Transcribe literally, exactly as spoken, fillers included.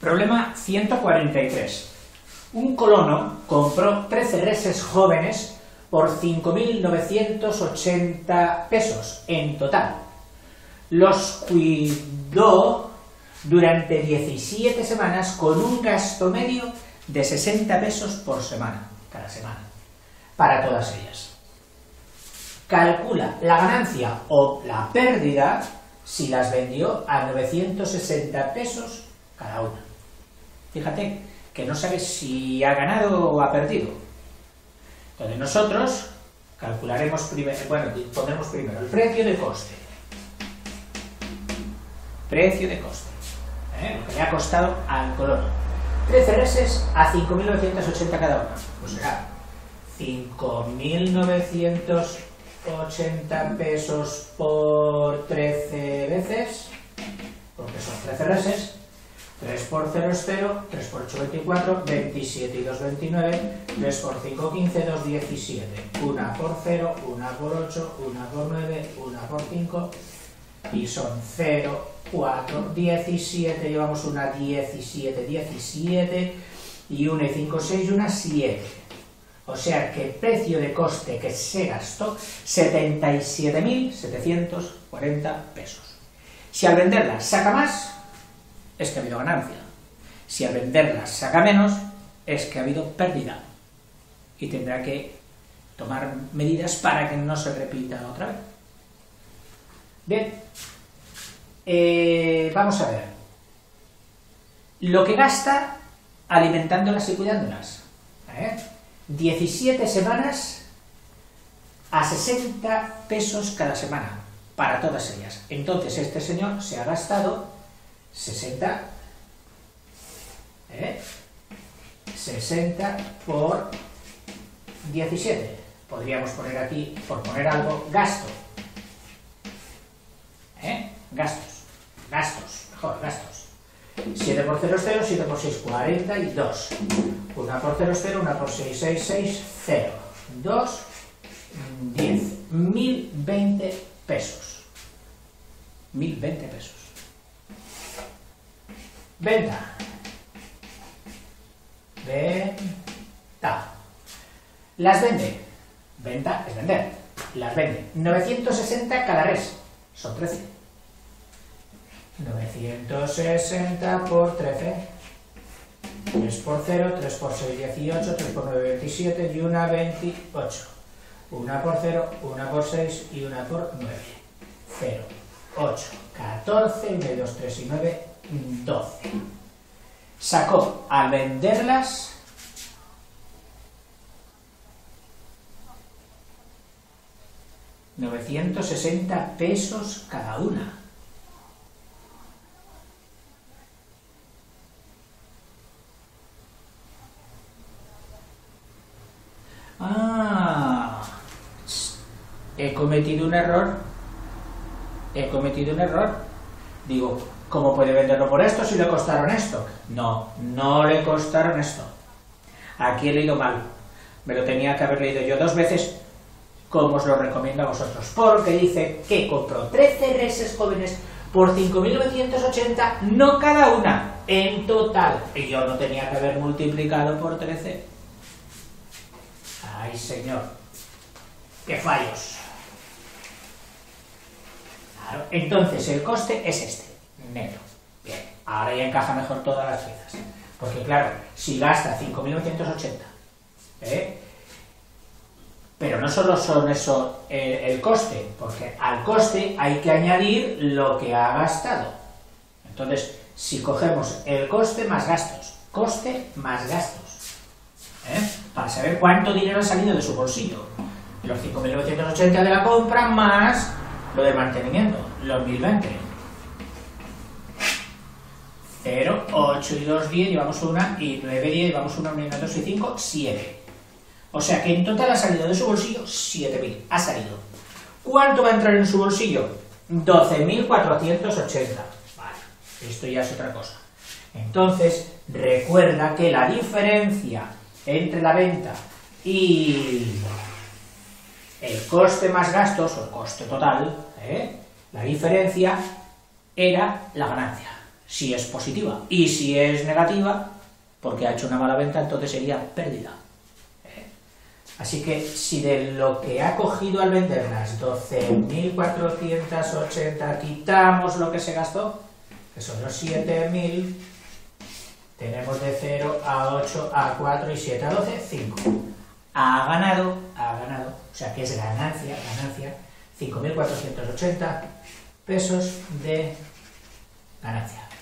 Problema ciento cuarenta y tres. Un colono compró trece reses jóvenes por cinco mil novecientos ochenta pesos en total. Los cuidó durante diecisiete semanas con un gasto medio de sesenta pesos por semana, cada semana, para todas ellas. Calcula la ganancia o la pérdida si las vendió a novecientos sesenta pesos cada una. Fíjate que no sabes si ha ganado o ha perdido. Entonces nosotros calcularemos primero, bueno, pondremos primero el precio de coste. Precio de coste. ¿eh? Lo que le ha costado al colono. trece reses a cinco mil novecientos ochenta cada una. Pues será cinco mil novecientos ochenta pesos por trece veces, porque son trece reses. tres por cero es cero, tres por ocho, veinticuatro, veintisiete y dos, veintinueve, tres por cinco, quince, dos, diecisiete, una por cero, una por ocho, una por nueve, una por cinco, y son cero, cuatro, diecisiete, llevamos una diecisiete, diecisiete, y una y cinco, seis, y una siete. O sea que el precio de coste que se gastó, setenta y siete mil setecientos cuarenta pesos. Si al venderla saca más, es que ha habido ganancia. Si al venderlas saca menos, es que ha habido pérdida. Y tendrá que tomar medidas para que no se repita otra vez. Bien, eh, vamos a ver. Lo que gasta alimentándolas y cuidándolas. ¿eh? diecisiete semanas a sesenta pesos cada semana, para todas ellas. Entonces este señor se ha gastado sesenta, ¿eh? sesenta por diecisiete. Podríamos poner aquí, por poner algo, gasto. ¿Eh? Gastos. Gastos. Mejor, gastos. siete por cero es cero, siete por seis, cuarenta y dos. una por cero es cero, una por seis, seis, seis, cero. dos, diez. mil veinte pesos. mil veinte pesos. Venta. Venta. Las vende. Venta es vender. Las vende. novecientos sesenta cada res. Son trece. novecientos sesenta por trece. tres por cero, tres por seis, dieciocho, tres por nueve, veintisiete y una, veintiocho. una por cero, una por seis y una por nueve. cero, ocho, catorce, uno y dos, tres y nueve, doce. Sacó al venderlas novecientos sesenta pesos cada una. Ah, he cometido un error. He cometido un error. Digo, ¿cómo puede venderlo por esto si le costaron esto? No, no le costaron esto. Aquí he leído mal. Me lo tenía que haber leído yo dos veces, como os lo recomiendo a vosotros. Porque dice que compró trece reses jóvenes por cinco mil novecientos ochenta, no cada una, en total. Y yo no tenía que haber multiplicado por trece. ¡Ay, señor! ¡Qué fallos! Claro, entonces el coste es este, neto. Bien, ahora ya encaja mejor todas las piezas. Porque claro, si gasta cinco mil novecientos ochenta, ¿eh? pero no solo son eso eh, el coste, porque al coste hay que añadir lo que ha gastado. Entonces, si cogemos el coste más gastos, coste más gastos, ¿eh? para saber cuánto dinero ha salido de su bolsillo. Los cinco mil novecientos ochenta de la compra más lo de mantenimiento, los mil veinte. cero, ocho y dos, diez, llevamos una, y nueve, diez, llevamos una, una, dos y cinco, siete. O sea que en total ha salido de su bolsillo siete mil. Ha salido. ¿Cuánto va a entrar en su bolsillo? doce mil cuatrocientos ochenta. Vale, esto ya es otra cosa. Entonces, recuerda que la diferencia entre la venta y el coste más gastos, o el coste total, ¿eh? la diferencia era la ganancia. si es positiva. Y si es negativa, porque ha hecho una mala venta, entonces sería pérdida. ¿Eh? Así que si de lo que ha cogido al vender las doce mil cuatrocientos ochenta quitamos lo que se gastó, que son los siete mil, tenemos de cero a ocho a cuatro y siete a doce, cinco. Ha ganado, ha ganado, o sea que es ganancia, ganancia, cinco mil cuatrocientos ochenta pesos de ganancia.